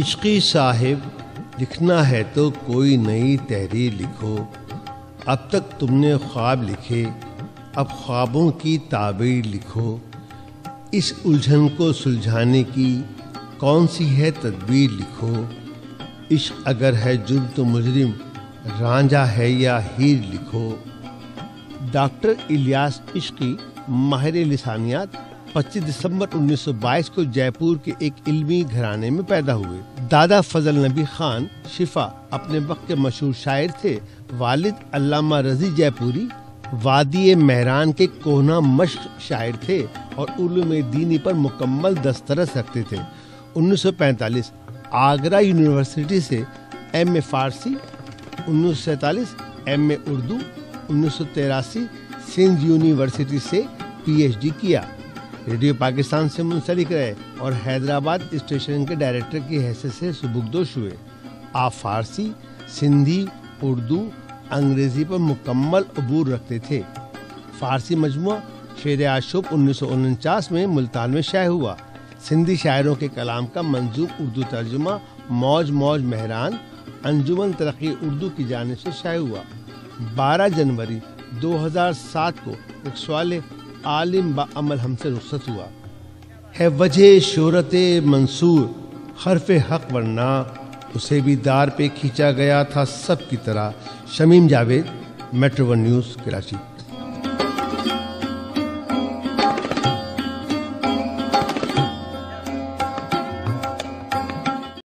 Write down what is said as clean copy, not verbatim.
عشقی صاحب لکھنا ہے تو کوئی نئی تحریر لکھو، اب تک تم نے خواب لکھے، اب خوابوں کی تعبیر لکھو، اس الجھن کو سلجھانے کی کون سی ہے تدبیر لکھو، عشق اگر ہے جرم تو مجرم رانجھا ہے یا ہیر لکھو۔ ڈاکٹر الیاس عشقی ماہر لسانیات 25 دسمبر 1922 کو جے پور کے ایک علمی گھرانے میں پیدا ہوئے۔ دادا فضل نبی خان شفا اپنے وقت کے مشہور شاعر تھے۔ والد علامہ رضی جے پوری وادی مہران کے کوہنا مشق شاعر تھے اور علوم دینی پر مکمل دسترس رکھتے تھے۔ 1945 آگرہ یونیورسٹی سے M A Farsi, 1947 M A Urdu, 1983 Sindh university سے پی ایچ ڈی کیا۔ ریڈیو پاکستان سے منسلک رہے اور حیدرآباد اسٹیشن کے ڈائریکٹر کی حیثیت سے سبکدوش ہوئے۔ آپ فارسی، سندھی، اردو، انگریزی پر مکمل عبور رکھتے تھے۔ فارسی مجموعہ شعر عاشق 1949 میں ملتان میں شائع ہوا۔ سندھی شاعروں کے کلام کا منظوم اردو ترجمہ موج موج مہران انجمن ترقی اردو کی جانب سے شائع ہوا۔ 12 جنوری 2007 کو ایک سوال عالم با عمل ہم سے رخصت ہوا ہے۔ وجہ شہرت منصور حرف حق ورنہ اسے بھی دار پہ کھینچا گیا تھا سب کی طرح۔ Shamim Javed, metro one news, Karachi.